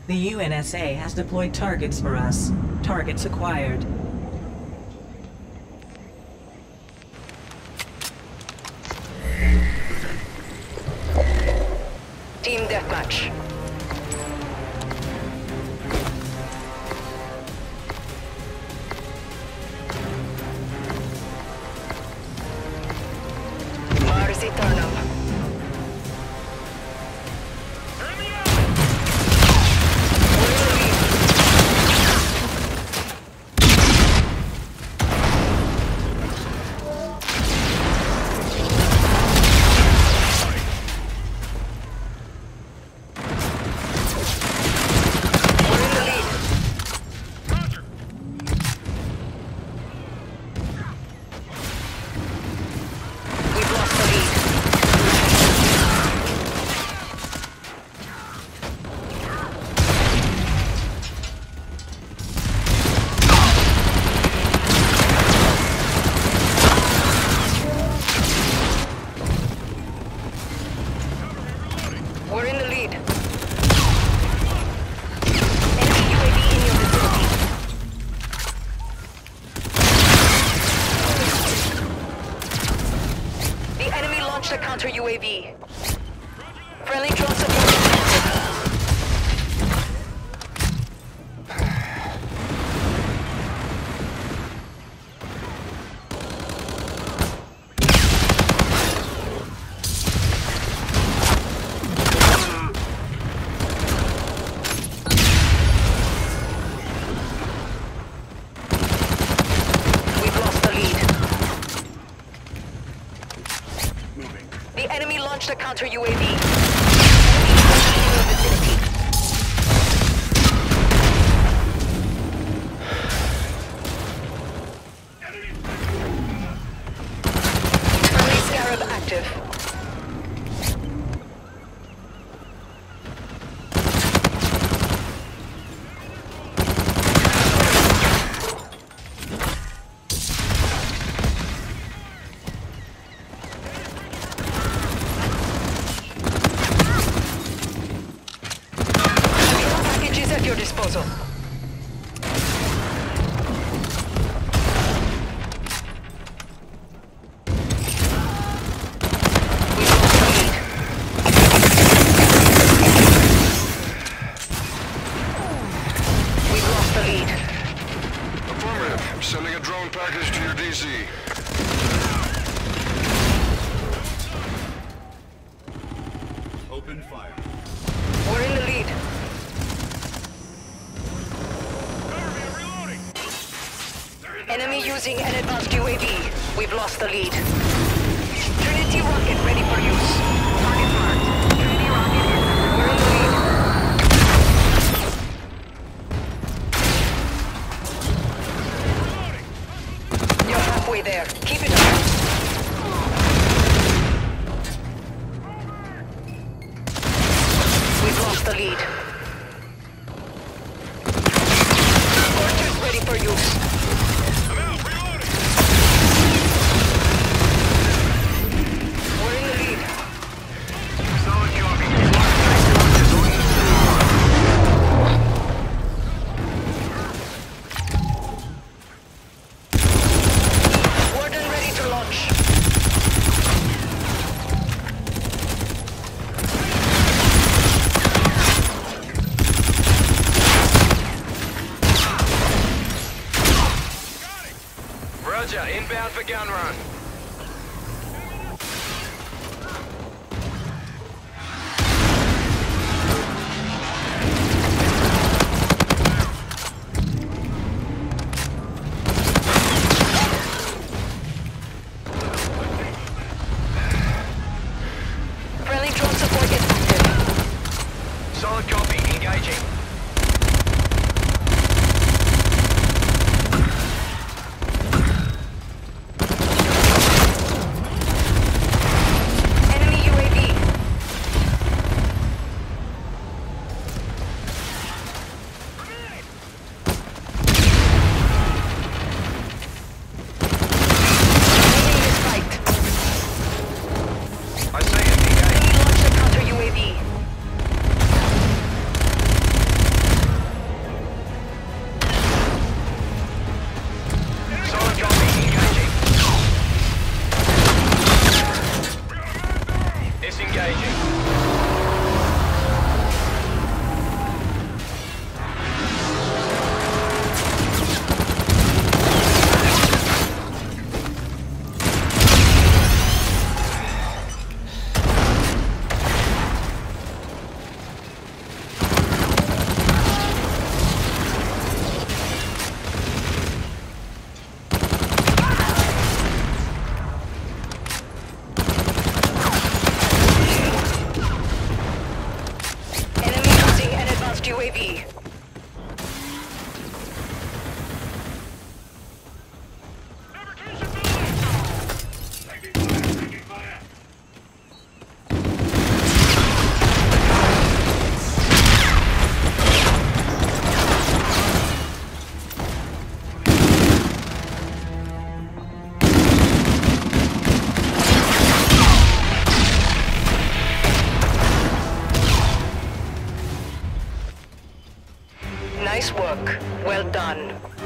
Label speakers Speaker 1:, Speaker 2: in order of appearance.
Speaker 1: The UNSA has deployed targets for us. Targets acquired.
Speaker 2: Team deathmatch. Mars Eternal. We're in the lead. Enemy UAV in your vicinity. The enemy launched a counter UAV. Friendly drone support is active. The enemy launched a counter UAV. Enemy in your vicinity. Friendly Scarab active. At your disposal. We've lost the lead.
Speaker 3: Affirmative. Sending a drone package to your DC.
Speaker 4: Open fire.
Speaker 2: We're in the lead. Enemy using an advanced UAV. We've lost the lead. Trinity rocket ready for use. Target marked. Trinity rocket in. We're in the lead. You're halfway there. Keep it up. We've lost the lead. Scorchers ready for use. We're in the lead.
Speaker 3: Solid copy.
Speaker 2: Warden ready to launch.
Speaker 3: Roger. Inbound for gun run.
Speaker 2: Friendly drone support is active.
Speaker 3: Solid copy. Engaging.
Speaker 4: Disengaging.
Speaker 2: Enemy using an advanced UAV. Nice work. Well done.